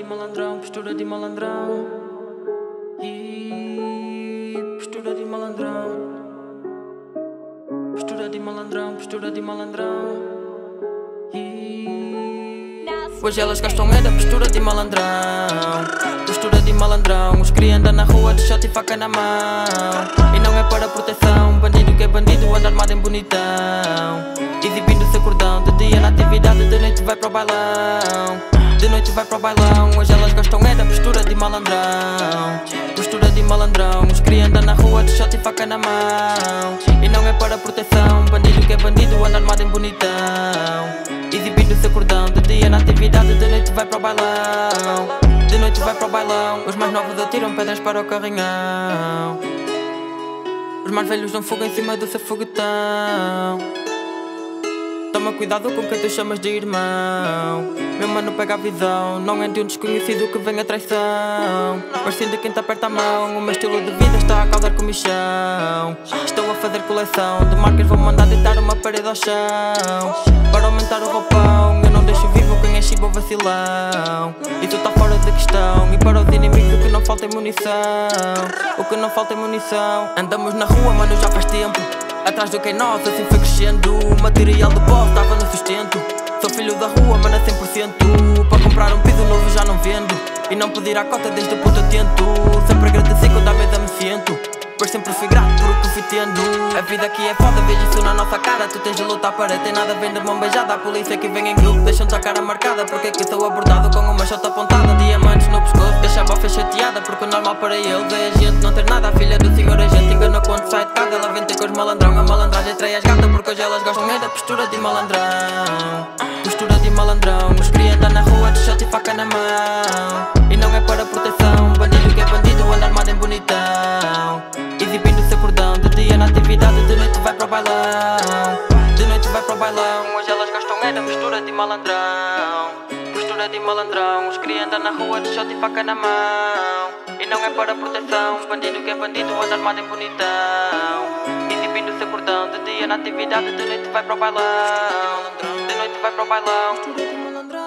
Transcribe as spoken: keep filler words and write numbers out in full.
malandrão, postura de malandrão. E postura de malandrão. Postura de malandrão, postura de malandrão. E hoje elas gastam é da postura de malandrão. Postura de malandrão. Os cria andam na rua de shot e faca na mão. E não é para proteção. Bandido que é bandido anda armado em bonitão. Exibindo seu cordão. De dia na atividade, de noite vai para o bailão. De noite vai para o bailão. Hoje elas gostam é da postura de malandrão. Postura de malandrão. Os cria andam na rua de shot e faca na mão. E não é para proteção. Bandido que é bandido anda armado em bonitão. Exibindo seu cordão. De dia na atividade, de noite vai para o bailão. De noite vai para o bailão. Os mais novos atiram pedras para o carrinhão. Os mais velhos dão fogo em cima do seu foguetão. Toma cuidado com quem tu chamas de irmão. Meu mano pega a visão. Não é de um desconhecido que vem a traição, mas sim de quem te aperta a mão. O meu estilo de vida está a causar comichão. Estou a fazer coleção de marcas, vou mandar deitar uma parede ao chão. Para aumentar o roupão, eu não deixo vivo quem é chibo ou vacilão. Isso está fora de questão. E para os inimigos o que não falta é munição. O que não falta é munição. Andamos na rua, mano, já faz tempo. Atrás do que é nosso, assim foi crescendo. O material de pó estava no sustento. Sou filho da rua, mano, a cem por cento. Para comprar um piso novo já não vendo. E não pedir a cota desde o ponto atento. Sempre agradeci quando à mesa me siento, pois sempre fui grato por o que fui tendo. A vida aqui é foda, vejo isso na nossa cara. Tu tens de lutar para ter nada, vem de mão beijada. A polícia que vem em grupo deixam-te a cara marcada. Porque que sou abordado com uma chota apontada. Diamantes no pescoço, deixava a fez chateada. Porque o normal para eles é a gente não ter nada. A filha do senhor a gente engana quando sai de casa. Ela vem ter com os malandrão, a malandragem trai as gatas. Porque hoje elas gostam é da postura de malandrão. Postura de malandrão. Os cria andam na rua de shot e faca na mão. E não é para proteção. Bandido que é bandido anda armado em bonitão. Exibindo seu cordão. De dia na atividade, de noite vai para o bailão. De noite vai para o bailão. Hoje elas gostam é da postura de malandrão. Postura de malandrão. Os cria andam na rua de shot e faca na mão. E não é para proteção. Bandido que é bandido anda armado em bonitão. Exibindo seu cordão. De dia na atividade, de noite vai para o bailão. De noite vai para o bailão.